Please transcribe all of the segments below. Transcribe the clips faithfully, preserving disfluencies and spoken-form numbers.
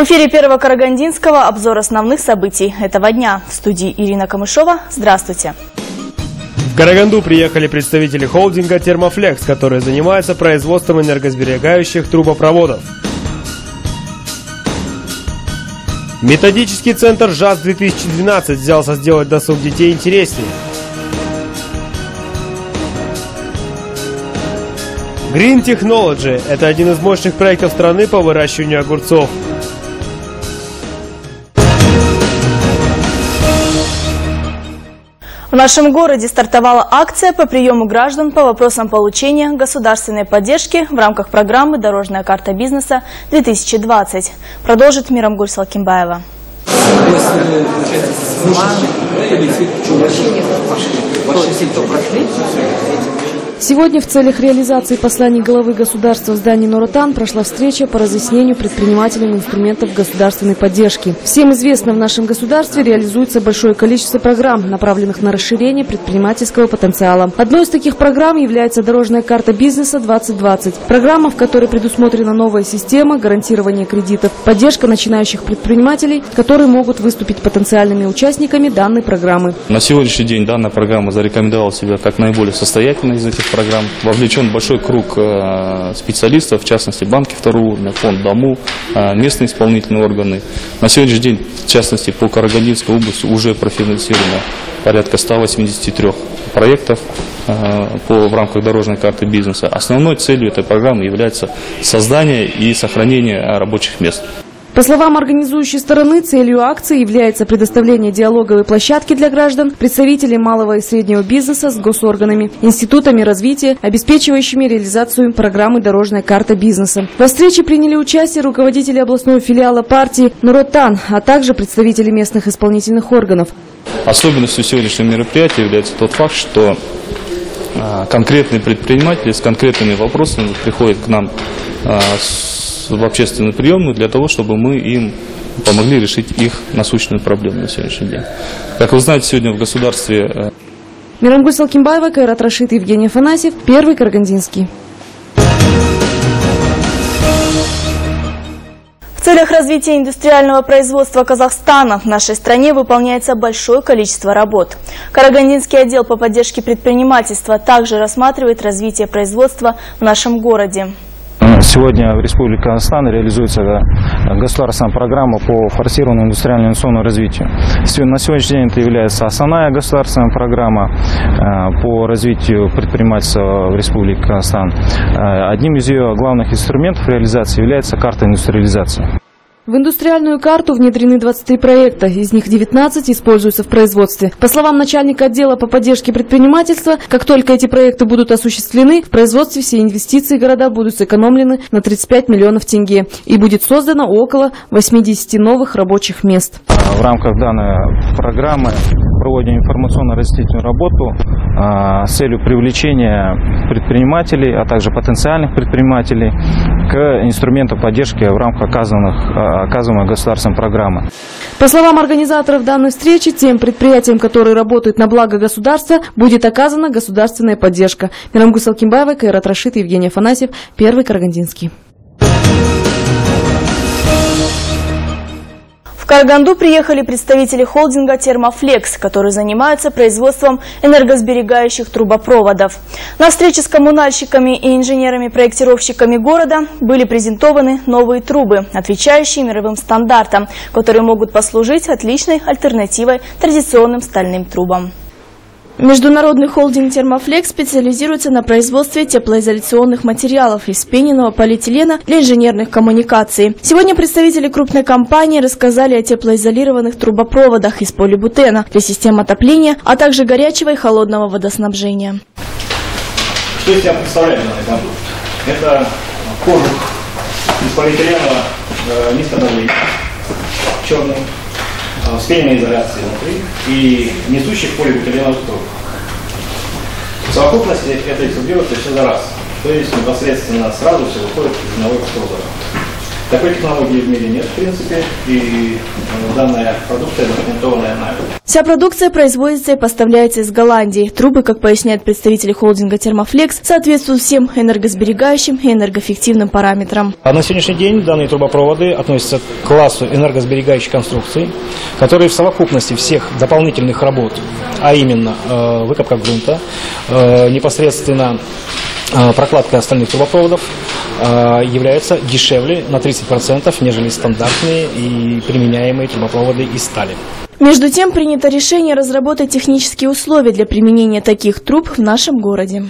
В эфире Первого Карагандинского обзор основных событий этого дня. В студии Ирина Камышова. Здравствуйте. В Караганду приехали представители холдинга «Термофлекс», который занимается производством энергосберегающих трубопроводов. Методический центр ЖАЗ-две тысячи двенадцать взялся сделать досуг детей интереснее. Green Technology – это один из мощных проектов страны по выращиванию огурцов. В нашем городе стартовала акция по приему граждан по вопросам получения государственной поддержки в рамках программы «Дорожная карта бизнеса-две тысячи двадцать». Продолжит Мирамгуль Салкимбаева. Сегодня в целях реализации посланий главы государства в здании Нур Отан прошла встреча по разъяснению предпринимателям инструментов государственной поддержки. Всем известно, в нашем государстве реализуется большое количество программ, направленных на расширение предпринимательского потенциала. Одной из таких программ является «Дорожная карта бизнеса двадцать двадцать». Программа, в которой предусмотрена новая система гарантирования кредитов, поддержка начинающих предпринимателей, которые могут выступить потенциальными участниками данной программы. На сегодняшний день данная программа зарекомендовала себя как наиболее состоятельная из этих программ. Вовлечен большой круг э, специалистов, в частности банки второго уровня, фонд ДОМУ, э, местные исполнительные органы. На сегодняшний день, в частности, по Карагандинской области уже профинансировано порядка ста восьмидесяти трёх проектов э, по, в рамках дорожной карты бизнеса. Основной целью этой программы является создание и сохранение рабочих мест. По словам организующей стороны, целью акции является предоставление диалоговой площадки для граждан, представителей малого и среднего бизнеса с госорганами, институтами развития, обеспечивающими реализацию программы «Дорожная карта бизнеса». Во встрече приняли участие руководители областного филиала партии Нур Отан, а также представители местных исполнительных органов. Особенностью сегодняшнего мероприятия является тот факт, что конкретные предприниматели с конкретными вопросами приходят к нам с в общественную приемную для того, чтобы мы им помогли решить их насущную проблему на сегодняшний день. Как вы знаете, сегодня в государстве... Мирамгуль Салкимбаева, Кайрат Рашид, Евгений Афанасьев, Первый Карагандинский. В целях развития индустриального производства Казахстана в нашей стране выполняется большое количество работ. Карагандинский отдел по поддержке предпринимательства также рассматривает развитие производства в нашем городе. Сегодня в Республике Казахстан реализуется государственная программа по форсированному индустриальному инновационному развитию. На сегодняшний день это является основная государственная программа по развитию предпринимательства в Республике Казахстан. Одним из ее главных инструментов реализации является карта индустриализации. В индустриальную карту внедрены двадцать три проекта, из них девятнадцать используются в производстве. По словам начальника отдела по поддержке предпринимательства, как только эти проекты будут осуществлены, в производстве все инвестиции города будут сэкономлены на тридцать пять миллионов тенге и будет создано около восьмидесяти новых рабочих мест. В рамках данной программы проводим информационно-разъяснительную работу с целью привлечения предпринимателей, а также потенциальных предпринимателей к инструментам поддержки в рамках оказанных оказываемой государственной программы. По словам организаторов данной встречи, тем предприятиям, которые работают на благо государства, будет оказана государственная поддержка. Мирамгуль Салкимбаева, Кайрат Рашид, Евгений Афанасьев, Первый Карагандинский. В Караганду приехали представители холдинга «Термофлекс», который занимается производством энергосберегающих трубопроводов. На встрече с коммунальщиками и инженерами-проектировщиками города были презентованы новые трубы, отвечающие мировым стандартам, которые могут послужить отличной альтернативой традиционным стальным трубам. Международный холдинг «Термофлекс» специализируется на производстве теплоизоляционных материалов из вспененного полиэтилена для инженерных коммуникаций. Сегодня представители крупной компании рассказали о теплоизолированных трубопроводах из полибутена для систем отопления, а также горячего и холодного водоснабжения. Что из себя представляет данный контур? Это кожух из полиэтилена э, низкодавления, черный, вспененной изоляции внутри и несущих полибутиленовых труб. В совокупности это экструдируется все за раз, то есть непосредственно сразу все выходит из одного экструдера. Такой технологии в мире нет, в принципе, и данная продукция запатентованная нами. Вся продукция производится и поставляется из Голландии. Трубы, как поясняют представители холдинга «Термофлекс», соответствуют всем энергосберегающим и энергоэффективным параметрам. А на сегодняшний день данные трубопроводы относятся к классу энергосберегающих конструкций, которые в совокупности всех дополнительных работ, а именно э, выкопка грунта, э, непосредственно э, прокладка остальных трубопроводов, э, являются дешевле на тридцать процентов, нежели стандартные и применяемые трубопроводы из стали. Между тем, принято решение разработать технические условия для применения таких труб в нашем городе.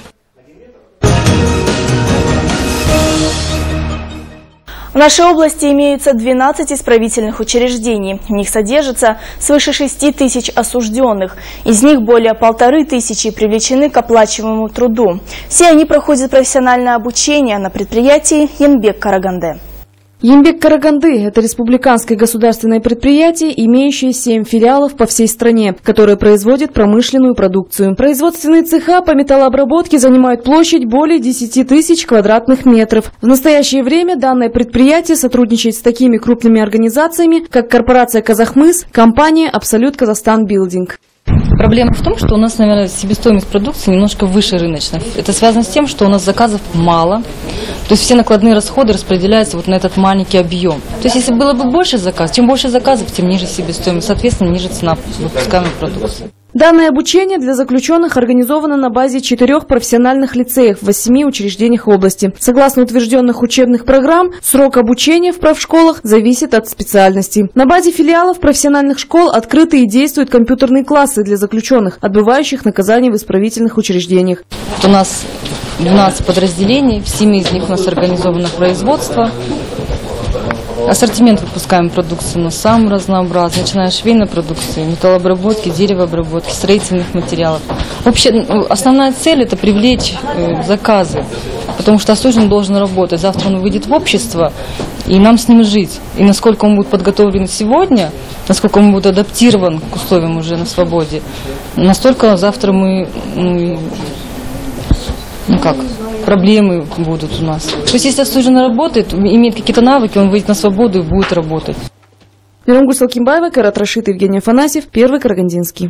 В нашей области имеются двенадцать исправительных учреждений. В них содержится свыше шести тысяч осужденных. Из них более полторы тысячи привлечены к оплачиваемому труду. Все они проходят профессиональное обучение на предприятии «Янбек-Караганде». Янбек-Караганды – это республиканское государственное предприятие, имеющее семь филиалов по всей стране, которое производит промышленную продукцию. Производственные цеха по металлообработке занимают площадь более десяти тысяч квадратных метров. В настоящее время данное предприятие сотрудничает с такими крупными организациями, как корпорация «Казахмыс», компания «Абсолют Казахстан Билдинг». Проблема в том, что у нас, наверное, себестоимость продукции немножко выше рыночной. Это связано с тем, что у нас заказов мало. То есть все накладные расходы распределяются вот на этот маленький объем. То есть если было бы больше заказов, чем больше заказов, тем ниже себестоимость, соответственно, ниже цена выпускаемой продукции. Данное обучение для заключенных организовано на базе четырех профессиональных лицеев в восьми учреждениях области. Согласно утвержденных учебных программ, срок обучения в правшколах зависит от специальности. На базе филиалов профессиональных школ открыты и действуют компьютерные классы для заключенных, отбывающих наказание в исправительных учреждениях. Вот у нас двенадцать подразделений, в семи из них у нас организовано производство. Ассортимент выпускаем продукции, но сам разнообразный, начиная от швейной продукции, металлообработки, деревообработки, строительных материалов. Вообще, основная цель – это привлечь э, заказы, потому что осужденный должен работать. Завтра он выйдет в общество, и нам с ним жить. И насколько он будет подготовлен сегодня, насколько он будет адаптирован к условиям уже на свободе, настолько завтра мы, ну, ну как, проблемы будут у нас. То есть, если осужденный работает, имеет какие-то навыки, он выйдет на свободу и будет работать. Мирон Гусалкимбаева, Карат Рашид, Евгений Афанасьев, Первый Карагандинский.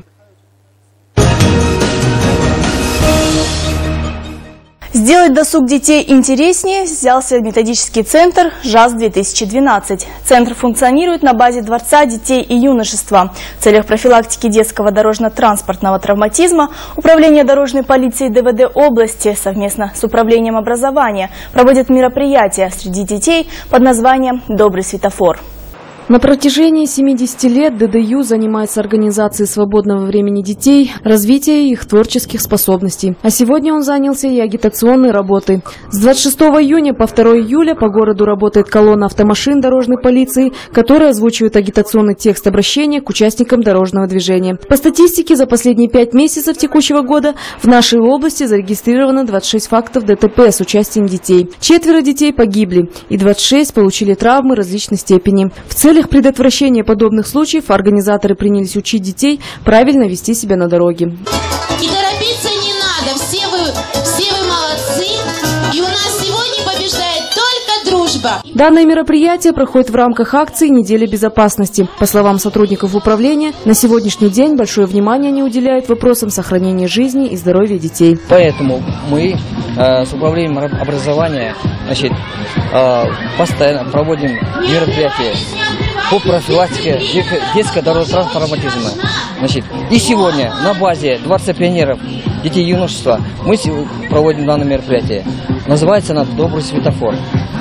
Сделать досуг детей интереснее взялся методический центр ЖАС-две тысячи двенадцать. Центр функционирует на базе Дворца детей и юношества. В целях профилактики детского дорожно-транспортного травматизма Управление дорожной полиции ДВД области совместно с Управлением образования проводит мероприятия среди детей под названием «Добрый светофор». На протяжении семидесяти лет ДДЮ занимается организацией свободного времени детей, развитием их творческих способностей. А сегодня он занялся и агитационной работой. С двадцать шестого июня по второго июля по городу работает колонна автомашин дорожной полиции, которая озвучивает агитационный текст обращения к участникам дорожного движения. По статистике, за последние пять месяцев текущего года в нашей области зарегистрировано двадцать шесть фактов ДТП с участием детей. Четверо детей погибли и двадцать шесть получили травмы различной степени. В целях В целях предотвращения подобных случаев организаторы принялись учить детей правильно вести себя на дороге. И торопиться не надо, все вы, все вы молодцы, и у нас сегодня побеждает только дружба. Данное мероприятие проходит в рамках акции «Неделя безопасности». По словам сотрудников управления, на сегодняшний день большое внимание они уделяют вопросам сохранения жизни и здоровья детей. Поэтому мы э, с управлением образования, значит, э, постоянно проводим мероприятия по профилактике детского дорожного травматизма. Значит, и сегодня на базе Дворца пионеров детей и юношества мы проводим данное мероприятие. Называется оно «Добрый светофор».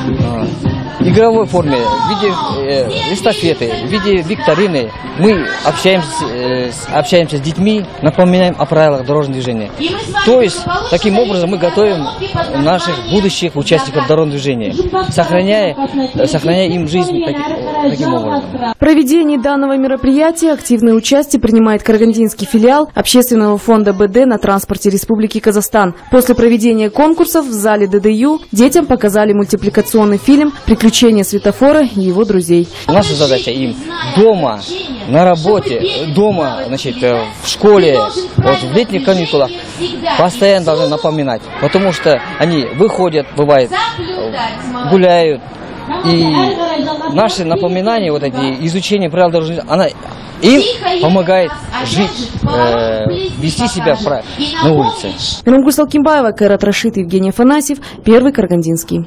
В игровой форме, в виде э, эстафеты, в виде викторины мы общаемся, э, общаемся с детьми, напоминаем о правилах дорожного движения. То есть, таким образом мы готовим наших будущих участников дорожного движения, сохраняя, сохраняя им жизнь так, таким образом. В проведении данного мероприятия активное участие принимает Карагандинский филиал Общественного фонда БД на транспорте Республики Казахстан. После проведения конкурсов в зале ДДЮ детям показали мультипликационный фильм «Приключения светофора и его друзей». Наша задача им дома, на работе, дома, значит, в школе, вот в летних каникулах постоянно должны напоминать, потому что они выходят, бывает, гуляют, и наши напоминания, вот эти изучение правил дорожного движения, она им помогает жить, э, вести себя на улице. Мирумгуль Салкимбаева, Кайрат Рашид, Евгений Афанасьев, Первый Карагандинский.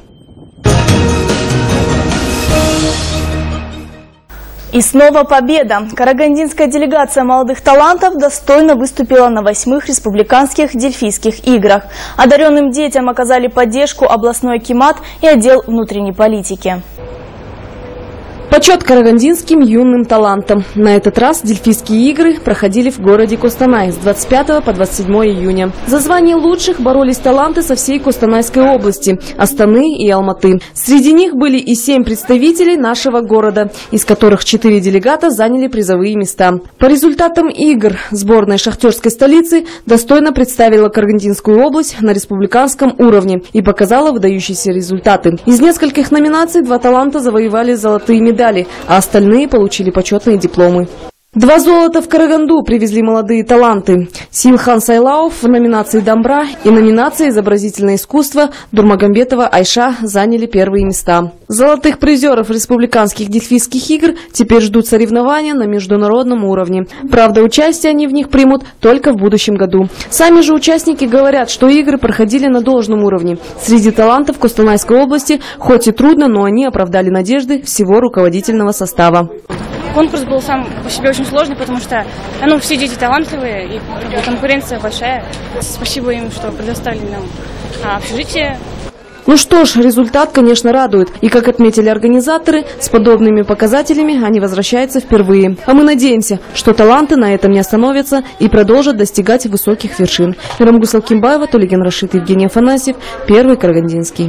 И снова победа! Карагандинская делегация молодых талантов достойно выступила на восьмых республиканских дельфийских играх. Одаренным детям оказали поддержку областной акимат и отдел внутренней политики. Почет карагандинским юным талантам. На этот раз дельфийские игры проходили в городе Костанай с двадцать пятого по двадцать седьмое июня. За звание лучших боролись таланты со всей Костанайской области, Астаны и Алматы. Среди них были и семь представителей нашего города, из которых четыре делегата заняли призовые места. По результатам игр сборная шахтерской столицы достойно представила Карагандинскую область на республиканском уровне и показала выдающиеся результаты. Из нескольких номинаций два таланта завоевали золотые медали, а остальные получили почетные дипломы. Два золота в Караганду привезли молодые таланты. Силхан Сайлаов в номинации «Домбра» и номинации «Изобразительное искусство» Дурмагомбетова Айша заняли первые места. Золотых призеров республиканских дельфийских игр теперь ждут соревнования на международном уровне. Правда, участие они в них примут только в будущем году. Сами же участники говорят, что игры проходили на должном уровне. Среди талантов Костанайской области хоть и трудно, но они оправдали надежды всего руководительного состава. Конкурс был сам по себе очень сложный, потому что ну, все дети талантливые и конкуренция большая. Спасибо им, что предоставили нам общежитие. Ну что ж, результат, конечно, радует. И, как отметили организаторы, с подобными показателями они возвращаются впервые. А мы надеемся, что таланты на этом не остановятся и продолжат достигать высоких вершин. Мирумгуль Салкимбаева, Толиген Рашид, Евгений Афанасьев, Первый Карагандинский.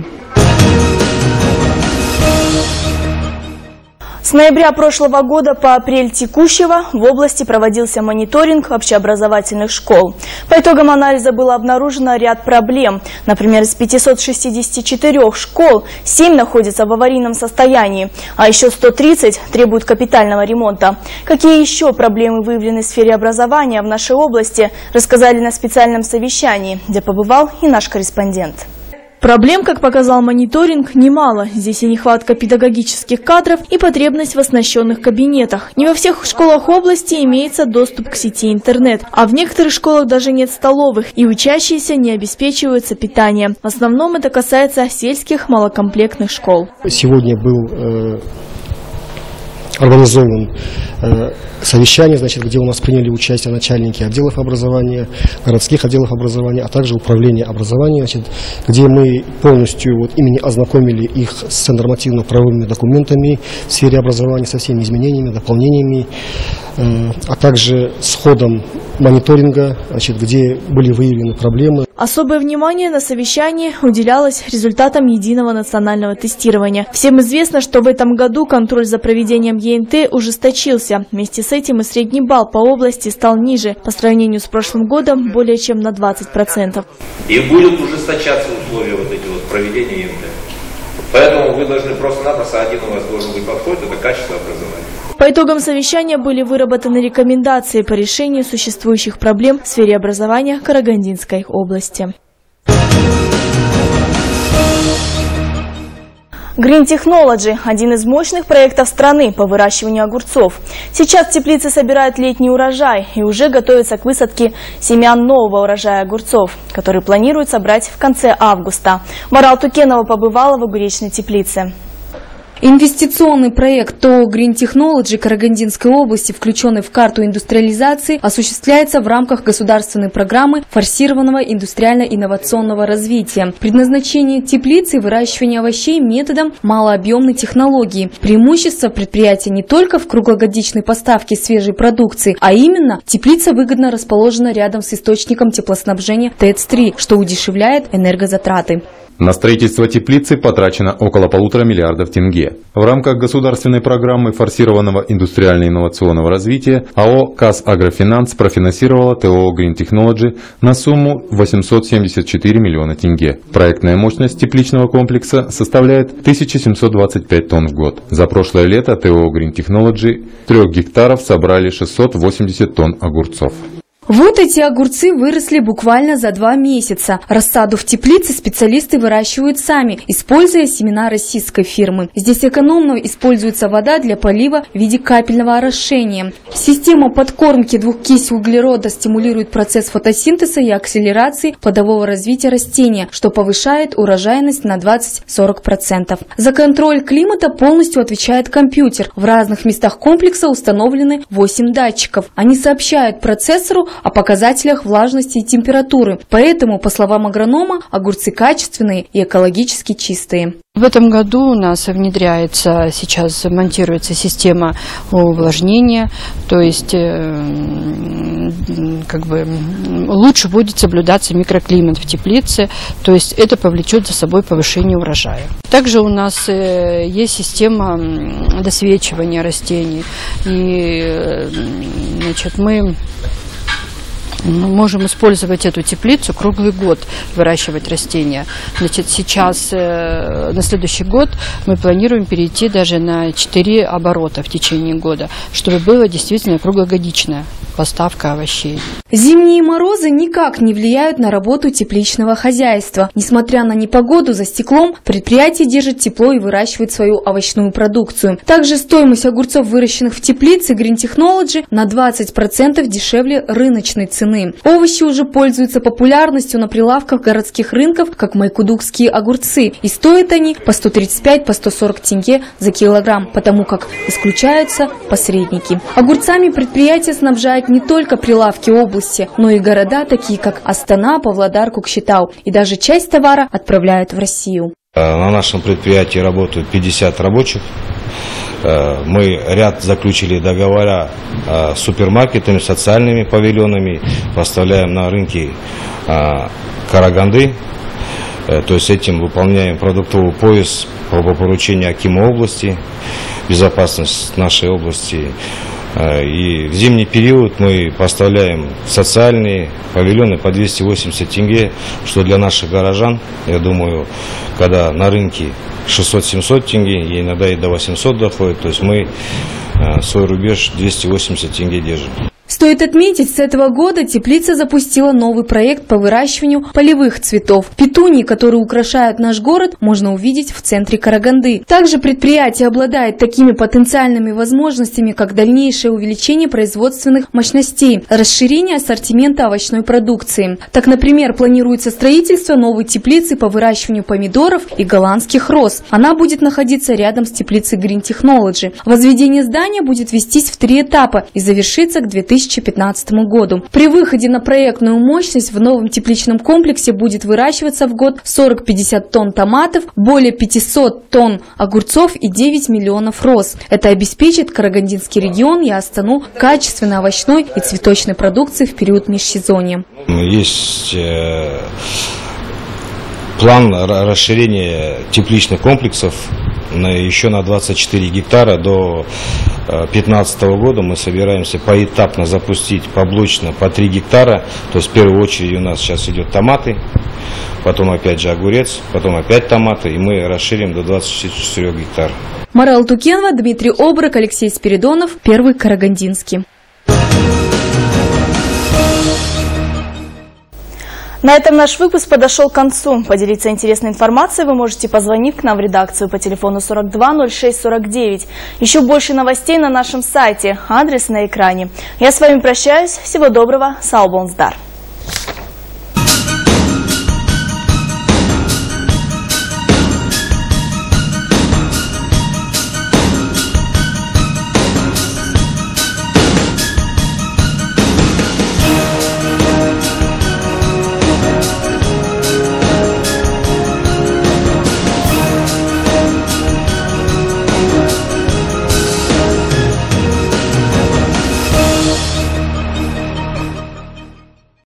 С ноября прошлого года по апрель текущего в области проводился мониторинг общеобразовательных школ. По итогам анализа было обнаружено ряд проблем. Например, из пятисот шестидесяти четырёх школ семь находятся в аварийном состоянии, а еще сто тридцать требуют капитального ремонта. Какие еще проблемы выявлены в сфере образования в нашей области, рассказали на специальном совещании, где побывал и наш корреспондент. Проблем, как показал мониторинг, немало. Здесь и нехватка педагогических кадров, и потребность в оснащенных кабинетах. Не во всех школах области имеется доступ к сети интернет, а в некоторых школах даже нет столовых, и учащиеся не обеспечиваются питанием. В основном это касается сельских малокомплектных школ. Сегодня был э, организован э, совещание, значит, где у нас приняли участие начальники отделов образования, городских отделов образования, а также управления образования, значит, где мы полностью вот именно ознакомили их с нормативно-правовыми документами в сфере образования, со всеми изменениями, дополнениями, э, а также с ходом мониторинга, значит, где были выявлены проблемы. Особое внимание на совещании уделялось результатам единого национального тестирования. Всем известно, что в этом году контроль за проведением Е Н Т ужесточился. Вместе с этим и средний балл по области стал ниже, по сравнению с прошлым годом более чем на двадцать процентов. И будут ужесточаться условия вот эти вот проведения Е Н Т. Поэтому вы должны просто-напросто, один у вас должен быть подход, это качество образования. По итогам совещания были выработаны рекомендации по решению существующих проблем в сфере образования Карагандинской области. Green Technology – один из мощных проектов страны по выращиванию огурцов. Сейчас в теплице собирают летний урожай и уже готовятся к высадке семян нового урожая огурцов, который планируют собрать в конце августа. Марал Тукенова побывала в огуречной теплице. Инвестиционный проект ТО Green Technology Карагандинской области, включенный в карту индустриализации, осуществляется в рамках государственной программы форсированного индустриально-инновационного развития. Предназначение теплицы – выращивание овощей методом малообъемной технологии. Преимущество предприятия не только в круглогодичной поставке свежей продукции, а именно теплица выгодно расположена рядом с источником теплоснабжения Т Э Ц три, что удешевляет энергозатраты. На строительство теплицы потрачено около полутора миллиардов тенге. В рамках государственной программы форсированного индустриально-инновационного развития АО «Казагрофинанс» профинансировала ТО Green Technology на сумму восемьсот семьдесят четыре миллиона тенге. Проектная мощность тепличного комплекса составляет тысячу семьсот двадцать пять тонн в год. За прошлое лето ТО Green Technology с трех гектаров собрали шестьсот восемьдесят тонн огурцов. Вот эти огурцы выросли буквально за два месяца. Рассаду в теплице специалисты выращивают сами, используя семена российской фирмы. Здесь экономно используется вода для полива в виде капельного орошения. Система подкормки двухкиси углерода стимулирует процесс фотосинтеза и акселерации плодового развития растения, что повышает урожайность на двадцать-сорок процентов. За контроль климата полностью отвечает компьютер. В разных местах комплекса установлены восемь датчиков. Они сообщают процессору о показателях влажности и температуры. Поэтому, по словам агронома, огурцы качественные и экологически чистые. В этом году у нас внедряется, сейчас монтируется система увлажнения, то есть как бы лучше будет соблюдаться микроклимат в теплице, то есть это повлечет за собой повышение урожая. Также у нас есть система досвечивания растений, и значит, мы Мы можем использовать эту теплицу круглый год, выращивать растения. Значит, сейчас, э, на следующий год, мы планируем перейти даже на четыре оборота в течение года, чтобы была действительно круглогодичная поставка овощей. Зимние морозы никак не влияют на работу тепличного хозяйства. Несмотря на непогоду, за стеклом предприятие держит тепло и выращивает свою овощную продукцию. Также стоимость огурцов, выращенных в теплице Green Technology, на двадцать процентов дешевле рыночной цены. Овощи уже пользуются популярностью на прилавках городских рынков, как майкудукские огурцы. И стоят они по сто тридцать пять - по сто сорок тенге за килограмм, потому как исключаются посредники. Огурцами предприятие снабжает не только прилавки области, но и города, такие как Астана, Павлодар, Кукшетау. И даже часть товара отправляют в Россию. На нашем предприятии работают пятьдесят рабочих. Мы ряд заключили договора с супермаркетами, социальными павильонами, поставляем на рынки Караганды. То есть этим выполняем продуктовый пояс по поручению Акима области, безопасность нашей области. И в зимний период мы поставляем социальные павильоны по двести восемьдесят тенге, что для наших горожан, я думаю, когда на рынке шестьсот-семьсот тенге, и иногда и до восьмисот доходит, то есть мы свой рубеж двести восемьдесят тенге держим. Стоит отметить, с этого года теплица запустила новый проект по выращиванию полевых цветов. Петунии, которые украшают наш город, можно увидеть в центре Караганды. Также предприятие обладает такими потенциальными возможностями, как дальнейшее увеличение производственных мощностей, расширение ассортимента овощной продукции. Так, например, планируется строительство новой теплицы по выращиванию помидоров и голландских роз. Она будет находиться рядом с теплицей Green Technology. Возведение здания будет вестись в три этапа и завершится к две тысячи пятнадцатому году. При выходе на проектную мощность в новом тепличном комплексе будет выращиваться в год сорок-пятьдесят тонн томатов, более пятисот тонн огурцов и девять миллионов роз. Это обеспечит Карагандинский регион и Астану качественной овощной и цветочной продукции в период межсезонья. Есть э, план расширения тепличных комплексов на, еще на двадцать четыре гектара до две тысячи пятнадцатого года. Мы собираемся поэтапно запустить поблочно по три гектара. То есть в первую очередь у нас сейчас идет томаты, потом опять же огурец, потом опять томаты, и мы расширим до двадцати четырёх гектар. Марал Тукенова, Дмитрий Оброк, Алексей Спиридонов, Первый Карагандинский. На этом наш выпуск подошел к концу. Поделиться интересной информацией вы можете, позвонив к нам в редакцию по телефону сорок два ноль шесть сорок девять. Еще больше новостей на нашем сайте. Адрес на экране. Я с вами прощаюсь. Всего доброго. Сау бон здар.